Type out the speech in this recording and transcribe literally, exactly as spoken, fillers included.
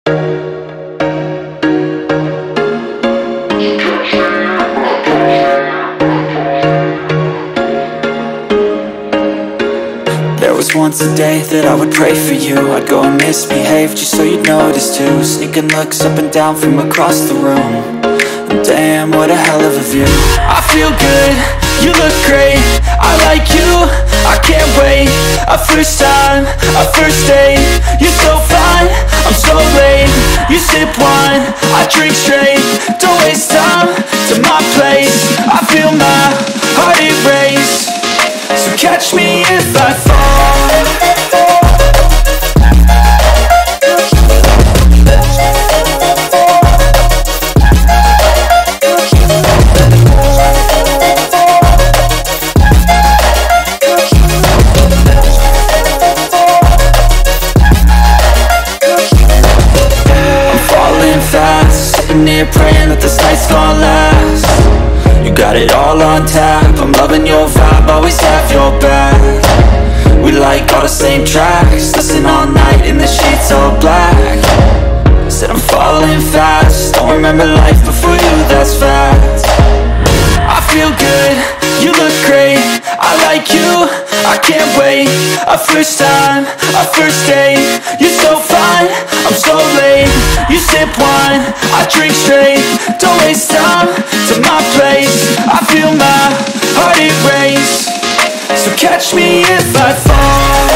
There was once a day that I would pray for you. I'd go and misbehave just so you'd notice too. Sneaking looks up and down from across the room. And damn, what a hell of a view. I feel good, you look great, I like you, I can't wait. A first time, a first date. You're so fine, I'm so late. You sip wine, I drink straight. Don't waste time to my place. I feel my heart erase. So catch me if I fall. I'm falling fast, sitting here praying that this night's gonna last. You got it all on tap, I'm loving your vibe, always have your back. We like all the same tracks, listen all night in the sheets all black. Said I'm falling fast, don't remember life before you, that's fact. I feel good, you look great, I like you, I can't wait. A first time, a first date. You're so fine, I'm so late. You sip wine, I drink straight. Don't waste time to my place. I feel my heart erase. So catch me if I fall.